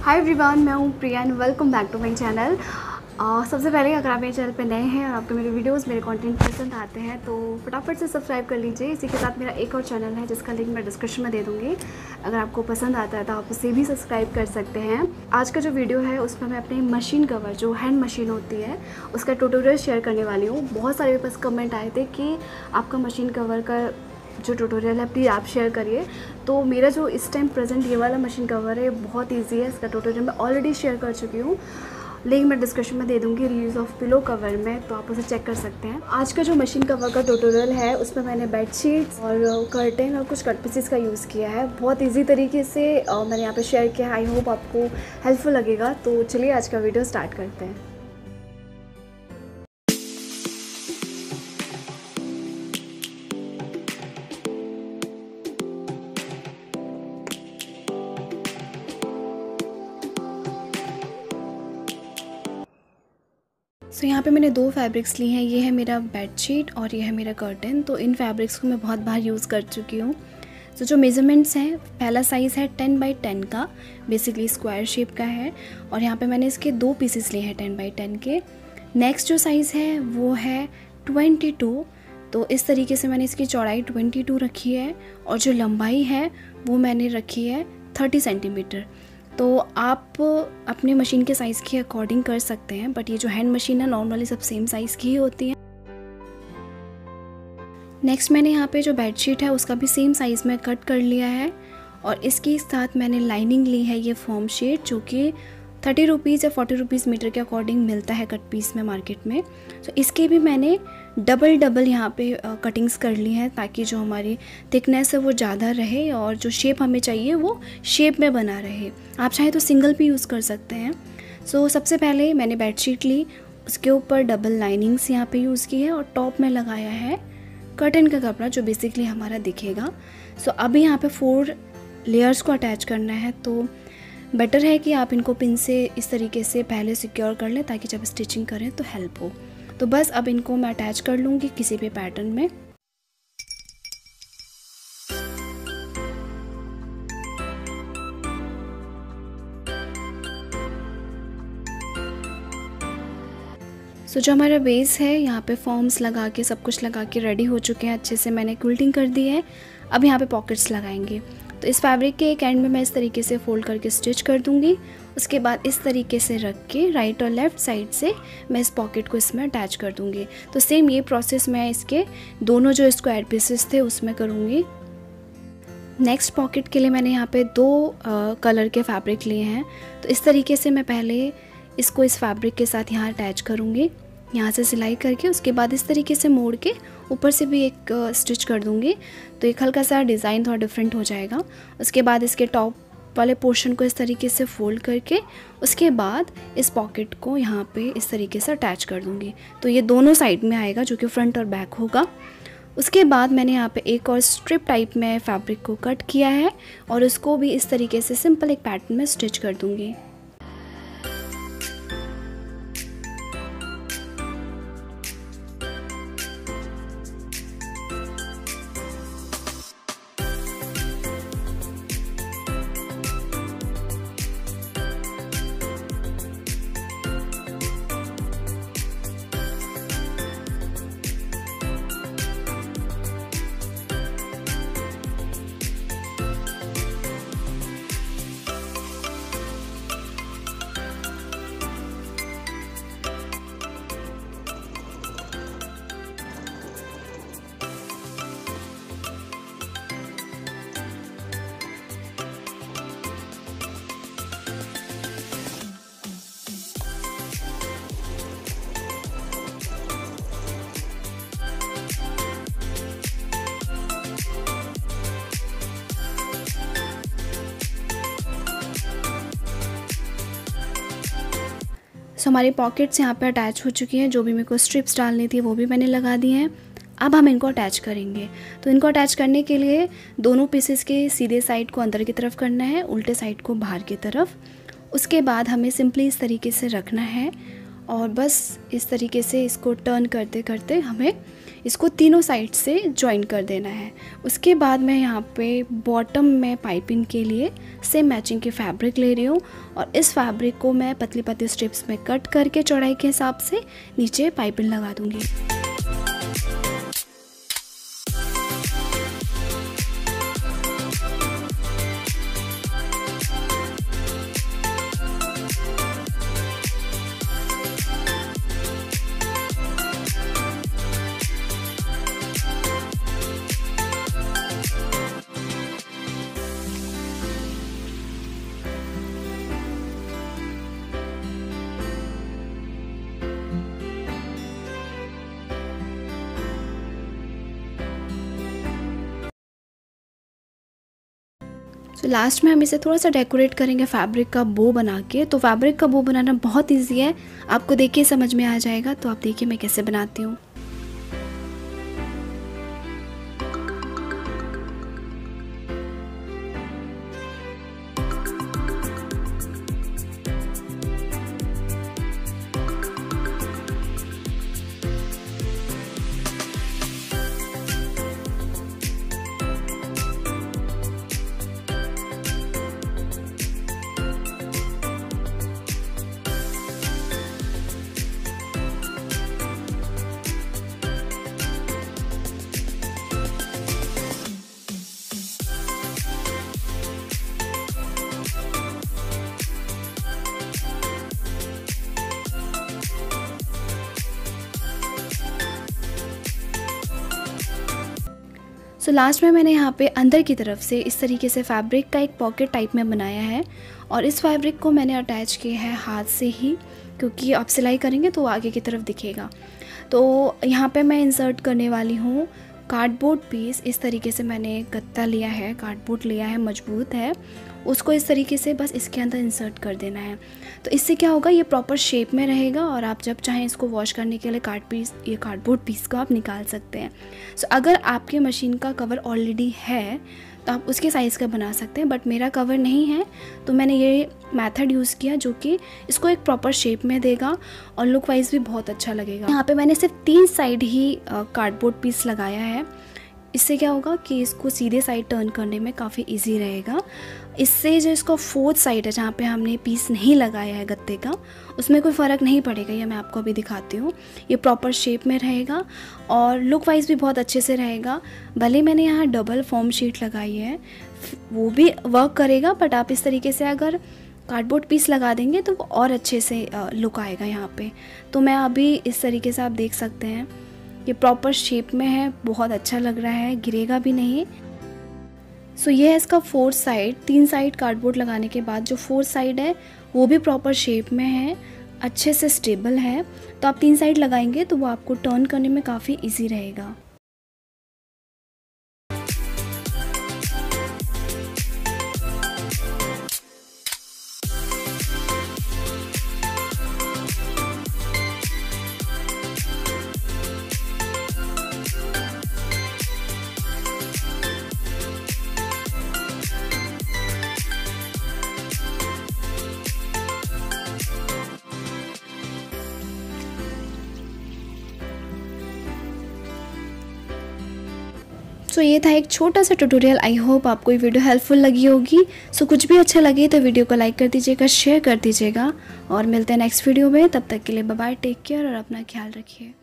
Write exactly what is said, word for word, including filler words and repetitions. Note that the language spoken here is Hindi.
हाय एवरीवन, मैं हूँ Priya and welcome back to my channel. सबसे पहले अगर आप मेरे चैनल पे नए हैं और आपको मेरे वीडियोस मेरे कंटेंट पसंद आते हैं तो फटाफट से सब्सक्राइब कर लीजिए। इसी के साथ मेरा एक और चैनल है जिसका लिंक मैं डिस्क्रिप्शन में दे दूँगी। अगर आपको पसंद आता है तो आप उसे भी सब्सक्राइब कर सकते हैं। आज का जो वीडियो है उसमें मैं अपनी मशीन कवर जो हैंड मशीन होती है उसका ट्यूटोरियल शेयर करने वाली हूँ। बहुत सारे मेरे पास कमेंट आए थे कि आपका मशीन कवर का जो ट्यूटोरियल है प्लीज़ आप शेयर करिए। तो मेरा जो इस टाइम प्रेजेंट ये वाला मशीन कवर है बहुत इजी है। इसका ट्यूटोरियल मैं ऑलरेडी शेयर कर चुकी हूँ, लिंक मैं डिस्क्रिप्शन में दे दूँगी रील्स ऑफ पिलो कवर में, तो आप उसे चेक कर सकते हैं। आज का जो मशीन कवर का ट्यूटोरियल है उसमें मैंने बेडशीट्स और कर्टेन और कुछ कट पीसेस का यूज़ किया है। बहुत ईजी तरीके से मैंने यहाँ पर शेयर किया है। आई होप आपको हेल्पफुल लगेगा। तो चलिए आज का वीडियो स्टार्ट करते हैं। सो so, यहाँ पे मैंने दो फैब्रिक्स ली हैं। ये है मेरा बेडशीट और ये है मेरा कर्टन। तो इन फैब्रिक्स को मैं बहुत बार यूज़ कर चुकी हूँ। तो जो मेज़रमेंट्स हैं, पहला साइज़ है टेन बाई टेन का, बेसिकली स्क्वायर शेप का है। और यहाँ पे मैंने इसके दो पीसेस लिए हैं टेन बाई टेन के। नेक्स्ट जो साइज़ है वो है ट्वेंटी टू। तो इस तरीके से मैंने इसकी चौड़ाई ट्वेंटी टू रखी है और जो लंबाई है वो मैंने रखी है थर्टी सेंटीमीटर। तो आप अपने मशीन के साइज़ के अकॉर्डिंग कर सकते हैं, बट ये जो हैंड मशीन है नॉर्मली सब सेम साइज़ की ही होती है। नेक्स्ट मैंने यहाँ पे जो बेडशीट है उसका भी सेम साइज़ में कट कर लिया है और इसके साथ मैंने लाइनिंग ली है ये फॉर्म शीट, जो कि थर्टी रुपीज़ या फोर्टी रुपीज़ मीटर के अकॉर्डिंग मिलता है कट पीस में मार्केट में। तो इसके भी मैंने डबल डबल यहाँ पे कटिंग्स कर ली हैं ताकि जो हमारी थिकनेस है वो ज़्यादा रहे और जो शेप हमें चाहिए वो शेप में बना रहे। आप चाहे तो सिंगल भी यूज़ कर सकते हैं। सो so, सबसे पहले मैंने बेडशीट ली, उसके ऊपर डबल लाइनिंग्स यहाँ पे यूज़ की है और टॉप में लगाया है कर्टन का कपड़ा जो बेसिकली हमारा दिखेगा। सो so, अभी यहाँ पे फोर लेयर्स को अटैच करना है। तो बेटर है कि आप इनको पिन से इस तरीके से पहले सिक्योर कर लें ताकि जब स्टिचिंग करें तो हेल्प हो। तो बस अब इनको मैं अटैच कर लूँगी किसी भी पैटर्न में। सो so, जो हमारा बेस है यहाँ पे फॉर्म्स लगा के सब कुछ लगा के रेडी हो चुके हैं। अच्छे से मैंने क्विल्टिंग कर दी है। अब यहाँ पे पॉकेट्स लगाएंगे। तो इस फैब्रिक के एक एंड में मैं इस तरीके से फोल्ड करके स्टिच कर दूँगी। उसके बाद इस तरीके से रख के राइट और लेफ़्ट साइड से मैं इस पॉकेट को इसमें अटैच कर दूँगी। तो सेम ये प्रोसेस मैं इसके दोनों जो स्क्वायर पीसेस थे उसमें करूँगी। नेक्स्ट पॉकेट के लिए मैंने यहाँ पे दो आ, कलर के फैब्रिक लिए हैं। तो इस तरीके से मैं पहले इसको इस फैब्रिक के साथ यहाँ अटैच करूँगी, यहाँ से सिलाई करके उसके बाद इस तरीके से मोड़ के ऊपर से भी एक स्टिच कर दूँगी। तो एक हल्का सा डिज़ाइन थोड़ा डिफरेंट हो जाएगा। उसके बाद इसके टॉप वाले पोर्शन को इस तरीके से फोल्ड करके उसके बाद इस पॉकेट को यहाँ पे इस तरीके से अटैच कर दूँगी। तो ये दोनों साइड में आएगा जो कि फ्रंट और बैक होगा। उसके बाद मैंने यहाँ पे एक और स्ट्रिप टाइप में फैब्रिक को कट किया है और उसको भी इस तरीके से सिंपल एक पैटर्न में स्टिच कर दूँगी। सो हमारी पॉकेट्स यहाँ पे अटैच हो चुकी हैं। जो भी मेरे को स्ट्रिप्स डालनी थी वो भी मैंने लगा दी हैं। अब हम इनको अटैच करेंगे। तो इनको अटैच करने के लिए दोनों पीसेस के सीधे साइड को अंदर की तरफ करना है, उल्टे साइड को बाहर की तरफ। उसके बाद हमें सिंपली इस तरीके से रखना है और बस इस तरीके से इसको टर्न करते करते हमें इसको तीनों साइड से जॉइन कर देना है। उसके बाद मैं यहाँ पे बॉटम में पाइपिंग के लिए सेम मैचिंग की फैब्रिक ले रही हूँ और इस फैब्रिक को मैं पतली पतली स्ट्रिप्स में कट करके चौड़ाई के हिसाब से नीचे पाइपिंग लगा दूँगी। तो लास्ट में हम इसे थोड़ा सा डेकोरेट करेंगे फैब्रिक का बो बना के। तो फैब्रिक का बो बनाना बहुत इजी है, आपको देखिए समझ में आ जाएगा। तो आप देखिए मैं कैसे बनाती हूँ। सो so, लास्ट में मैंने यहाँ पे अंदर की तरफ से इस तरीके से फैब्रिक का एक पॉकेट टाइप में बनाया है और इस फैब्रिक को मैंने अटैच किया है हाथ से ही, क्योंकि आप सिलाई करेंगे तो आगे की तरफ दिखेगा। तो यहाँ पे मैं इंसर्ट करने वाली हूँ कार्डबोर्ड पीस। इस तरीके से मैंने गत्ता लिया है, कार्डबोर्ड लिया है, मजबूत है, उसको इस तरीके से बस इसके अंदर इंसर्ट कर देना है। तो इससे क्या होगा, ये प्रॉपर शेप में रहेगा और आप जब चाहें इसको वॉश करने के लिए कार्ड पीस ये कार्डबोर्ड पीस को आप निकाल सकते हैं। सो अगर आपके मशीन का कवर ऑलरेडी है तो आप उसके साइज़ का बना सकते हैं, बट मेरा कवर नहीं है तो मैंने ये मेथड यूज़ किया जो कि इसको एक प्रॉपर शेप में देगा और लुक वाइज भी बहुत अच्छा लगेगा। यहाँ पे मैंने सिर्फ तीन साइड ही कार्डबोर्ड पीस लगाया है। इससे क्या होगा कि इसको सीधे साइड टर्न करने में काफ़ी इजी रहेगा। इससे जो इसका फोर्थ साइड है जहाँ पे हमने पीस नहीं लगाया है गत्ते का, उसमें कोई फ़र्क नहीं पड़ेगा। ये मैं आपको अभी दिखाती हूँ। ये प्रॉपर शेप में रहेगा और लुक वाइज भी बहुत अच्छे से रहेगा। भले मैंने यहाँ डबल फॉर्म शीट लगाई है वो भी वर्क करेगा, बट आप इस तरीके से अगर कार्डबोर्ड पीस लगा देंगे तो वो और अच्छे से लुक आएगा यहाँ पे। तो मैं अभी इस तरीके से आप देख सकते हैं ये प्रॉपर शेप में है, बहुत अच्छा लग रहा है, गिरेगा भी नहीं। सो so, ये है इसका फोर्थ साइड। तीन साइड कार्डबोर्ड लगाने के बाद जो फोर्थ साइड है वो भी प्रॉपर शेप में है, अच्छे से स्टेबल है। तो आप तीन साइड लगाएंगे तो वो आपको टर्न करने में काफ़ी इजी रहेगा। सो so, ये था एक छोटा सा ट्यूटोरियल। आई होप आपको ये वीडियो हेल्पफुल लगी होगी। सो so, कुछ भी अच्छा लगे तो वीडियो को लाइक कर दीजिएगा, शेयर कर दीजिएगा और मिलते हैं नेक्स्ट वीडियो में। तब तक के लिए बाय बाय, टेक केयर और अपना ख्याल रखिए।